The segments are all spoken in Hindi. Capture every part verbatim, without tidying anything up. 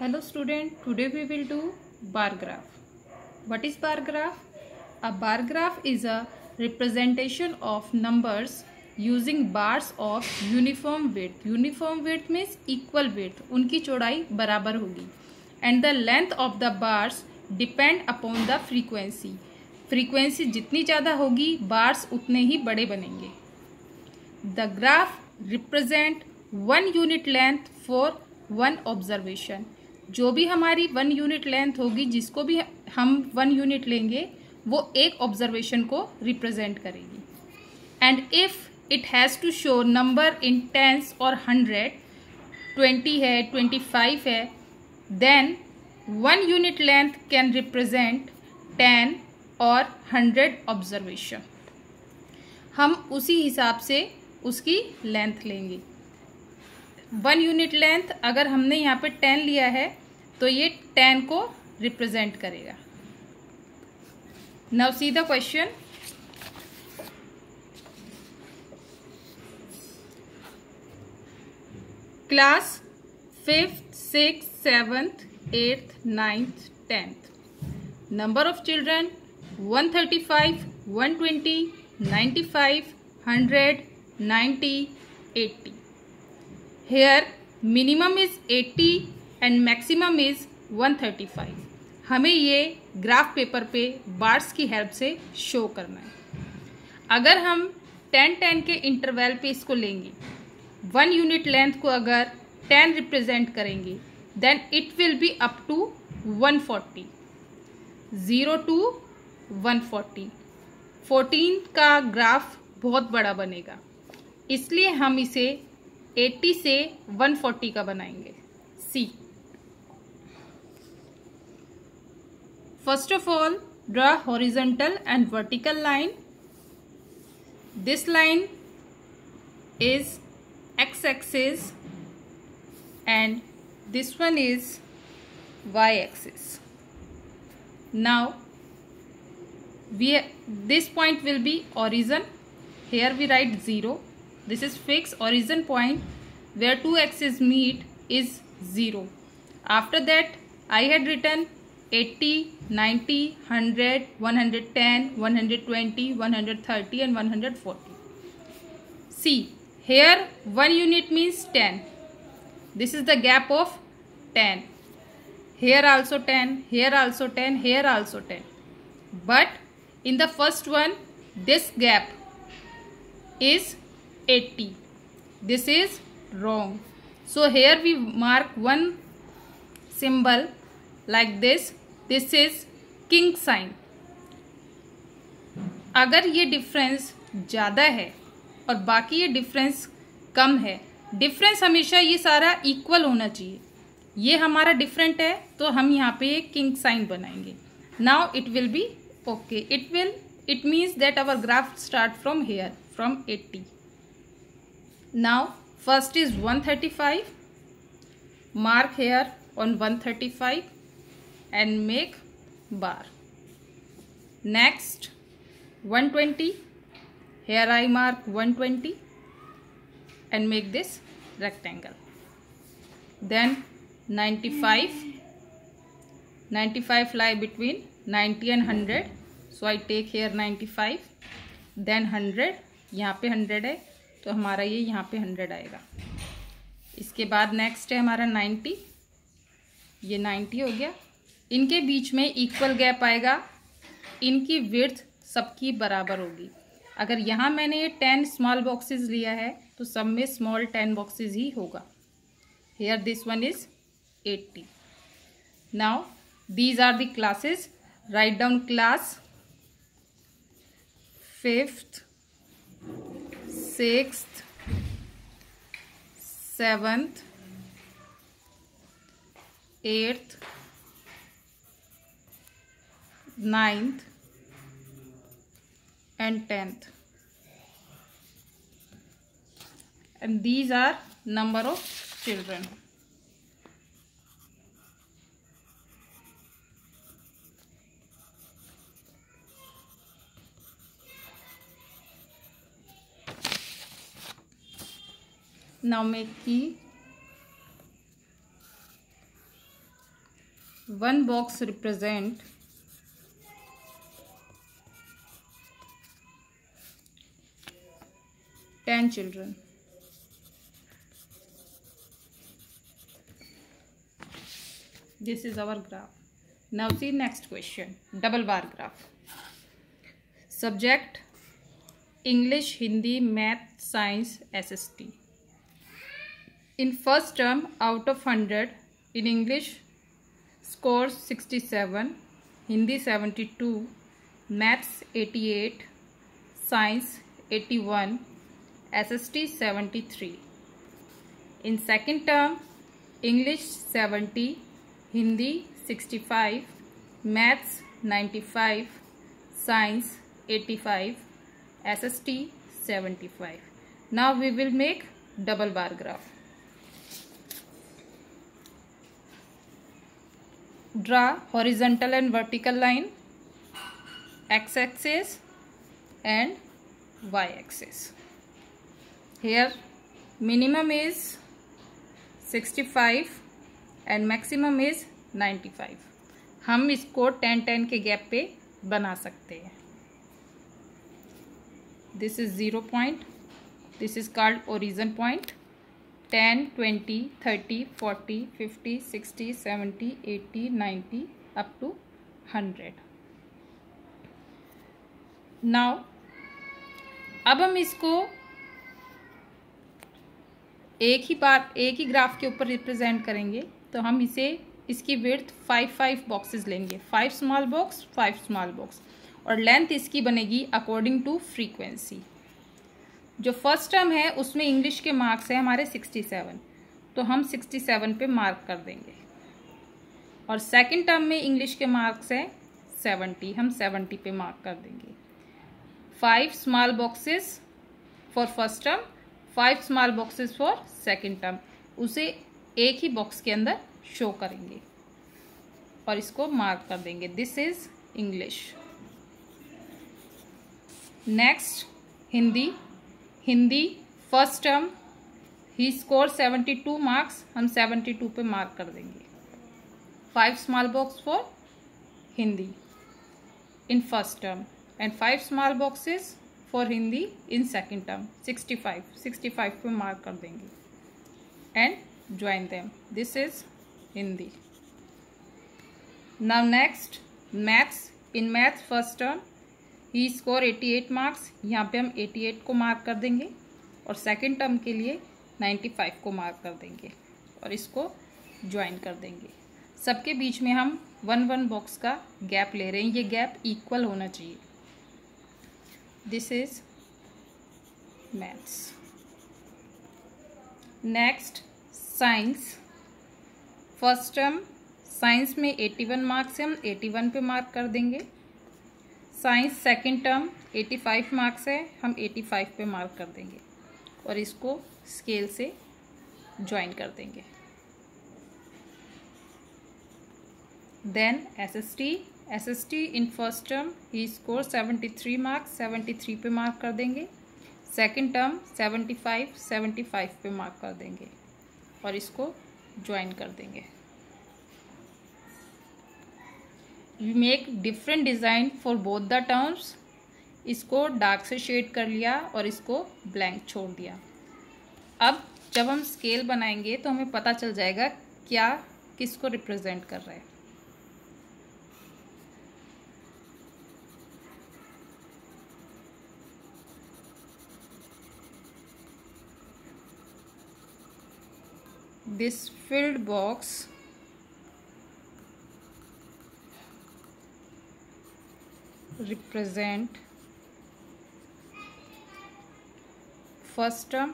Hello student, today we will do bar graph. What is bar graph? A bar graph is a representation of numbers using bars of uniform width. Uniform width means equal width. उनकी चौड़ाई बराबर होगी. And the length of the bars depend upon the frequency. Frequency जितनी ज़्यादा होगी bars उतने ही बड़े बनेंगे. The graph represent one unit length for one observation. जो भी हमारी वन यूनिट लेंथ होगी, जिसको भी हम वन यूनिट लेंगे, वो एक ऑब्जर्वेशन को रिप्रेजेंट करेगी. And if it has to show number in tens और हंड्रेड, ट्वेंटी है, ट्वेंटी फाइव है, then one unit length can represent ten और हंड्रेड ऑब्जर्वेशन. हम उसी हिसाब से उसकी लेंथ लेंगे. वन यूनिट लेंथ अगर हमने यहाँ पे टेन लिया है तो ये टेन को रिप्रेजेंट करेगा. Now see the question. Class fifth, six, seventh, eighth, ninth, tenth. Number of children one thirty five, one twenty, ninety five, hundred, ninety, eighty. Here minimum is eighty and maximum is one thirty-five. हमें ये ग्राफ पेपर पे बार्स की हेल्प से शो करना है. अगर हम टेन टेन के इंटरवल पे इसको लेंगे, वन यूनिट लेंथ को अगर टेन रिप्रेजेंट करेंगे, then it will be up to one forty. Zero to one forty. Fourteen का ग्राफ बहुत बड़ा बनेगा, इसलिए हम इसे अस्सी से वन फोर्टी का बनाएंगे. See. First of all draw horizontal and vertical line. This line is X axis and this one is Y axis. Now we this point will be origin. Here we write zero. This is fixed origin point where two axes meet is zero. After that I had written eighty, ninety, one hundred, one hundred ten, one hundred twenty, one hundred thirty and one hundred forty. See, here one unit means ten. This is the gap of ten. Here also ten, here also ten, here also ten. But in the first one, this gap is eighty. This is wrong. So here we mark one symbol like this. This is king sign. अगर ये डिफरेंस ज़्यादा है और बाकी ये डिफरेंस कम है, डिफरेंस हमेशा ये सारा इक्वल होना चाहिए. ये हमारा डिफरेंट है तो हम यहाँ पे एक किंग साइन बनाएंगे. Now it will be okay. It will it means that our graph start from here, from eighty. Now first is one thirty-five. Mark here on one thirty-five and make bar. Next one twenty. Here I mark one twenty and make this rectangle. Then ninety-five. ninety-five lie between ninety and one hundred. So I take here ninety-five. Then one hundred. यहाँ पे one hundred है तो हमारा ये यहाँ पे हंड्रेड आएगा. इसके बाद नेक्स्ट है हमारा नाइन्टी. ये नाइन्टी हो गया. इनके बीच में इक्वल गैप आएगा. इनकी विड्थ सबकी बराबर होगी. अगर यहाँ मैंने ये टेन स्मॉल बॉक्सेस लिया है तो सब में स्मॉल टेन बॉक्सेस ही होगा. Here this one is eighty. Now these are the classes. Right down class fifth, sixth, seventh, eighth, ninth and tenth. And these are number of children. Now make key. One box represent ten children. This is our graph. Now see next question. Double bar graph. Subject English, Hindi, Math, Science, S S T. In first term, out of one hundred, in English scores sixty-seven, Hindi seventy-two, Maths eighty-eight, Science eighty-one, S S T seventy-three. In second term, English seventy, Hindi sixty-five, Maths ninety-five, Science eighty-five, S S T seventy-five. Now we will make double bar graph. Draw horizontal and vertical line, x-axis and y-axis. Here minimum is sixty-five and maximum is ninety-five. हम इसको टेन टेन के गैप पे बना सकते हैं. This is zero point. This is called origin point. ten, twenty, thirty, forty, fifty, sixty, seventy, eighty, ninety up to one hundred. Now अब हम इसको एक ही बार एक ही ग्राफ के ऊपर रिप्रेजेंट करेंगे. तो हम इसे इसकी विड्थ फाइव फाइव बॉक्सेस लेंगे. Five small box, five small box, और लेंथ इसकी बनेगी अकॉर्डिंग टू फ्रीक्वेंसी. जो फर्स्ट टर्म है उसमें इंग्लिश के मार्क्स है हमारे सिक्सटी सेवन, तो हम सिक्सटी सेवन पे मार्क कर देंगे. और सेकंड टर्म में इंग्लिश के मार्क्स है सेवेंटी, हम सेवेंटी पे मार्क कर देंगे. Five small boxes for first term, five small boxes for second term, उसे एक ही बॉक्स के अंदर शो करेंगे और इसको मार्क कर देंगे. This is English. Next Hindi. Hindi first term he score seventy two marks, हम सेवेंटी टू पे मार्क कर देंगे. Five small box for Hindi in first term and five small boxes for Hindi in second term. Sixty five sixty five पे मार्क कर देंगे and join them. This is Hindi. Now next maths. In maths first term he score eighty eight marks, यहाँ पे हम एटी एट को मार्क कर देंगे और सेकंड टर्म के लिए नाइन्टी फाइव को मार्क कर देंगे और इसको ज्वाइन कर देंगे. सबके बीच में हम वन वन बॉक्स का गैप ले रहे हैं. ये गैप इक्वल होना चाहिए. This is maths. Next science. First term science में एटी वन मार्क्स है, हम एटी वन पे मार्क कर देंगे. Science second term eighty five marks है, हम एटी फाइव पे मार्क कर देंगे और इसको स्केल से ज्वाइन कर देंगे. Then SST. SST in first term he score seventy three marks, seventy three पे मार्क कर देंगे. Second term seventy five, seventy five पे मार्क कर देंगे और इसको ज्वाइन कर देंगे. We make different design for both the terms. इसको डार्क से शेड कर लिया और इसको ब्लैंक छोड़ दिया. अब जब हम स्केल बनाएंगे तो हमें पता चल जाएगा क्या किसको रिप्रेजेंट कर रहा है. This filled box represent first term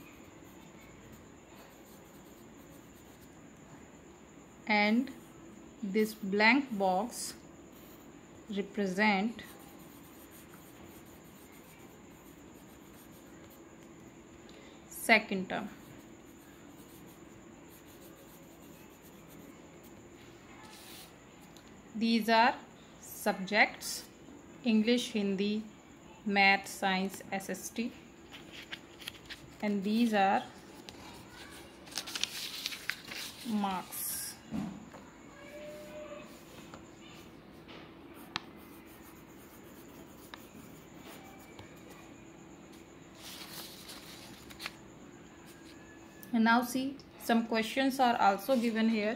and this blank box represent second term. These are subjects: English, Hindi, Math, Science, S S T, and these are marks. And now see, some questions are also given here.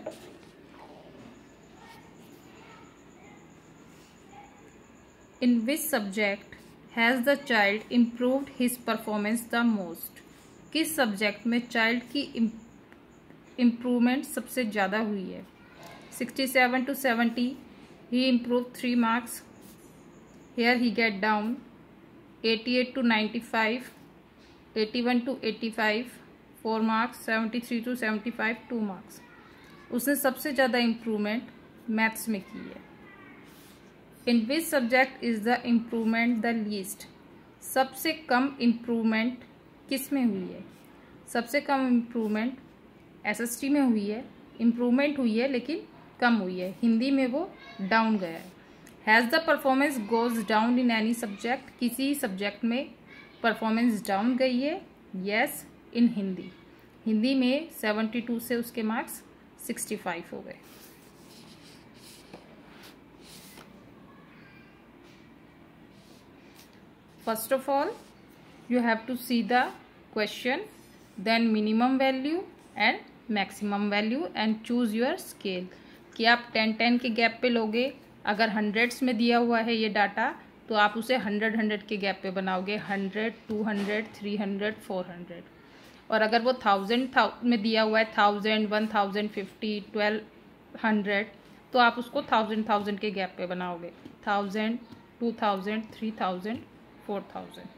In which subject has the child improved his performance the most? किस सब्जेक्ट में चाइल्ड की इम्प्रूवमेंट सबसे ज़्यादा हुई है? Sixty seven to seventy, he improved three marks. Here he get down. eighty-eight to ninety-five, eighty-one to eighty-five, four marks. seventy-three to seventy-five, two marks. उसने सबसे ज़्यादा इम्प्रूवमेंट मैथ्स में की है. In which subject is the improvement the least? सबसे कम इम्प्रूवमेंट किस में हुई है? सबसे कम इम्प्रूवमेंट एसएसटी में हुई है. इम्प्रूवमेंट हुई है लेकिन कम हुई है. हिंदी में वो डाउन गया है. Has the performance goes down in any subject? किसी सब्जेक्ट में परफॉर्मेंस डाउन गई है? यस, इन हिंदी. हिंदी में सेवेंटी टू से उसके मार्क्स सिक्सटी फाइव हो गए. First of all, you have to see the question, then minimum value and maximum value and choose your scale. कि आप टेन टेन के गैप पे लोगे. अगर हंड्रेड्स में दिया हुआ है ये डाटा तो आप उसे हंड्रेड हंड्रेड के गैप पे बनाओगे. Hundred, two hundred, three hundred, four hundred. और अगर वो थाउजेंड में दिया हुआ है, thousand, one thousand, fifty, twelve hundred, तो आप उसको थाउजेंड थाउजेंड के गैप पे बनाओगे. Thousand, two thousand, three thousand, four thousand.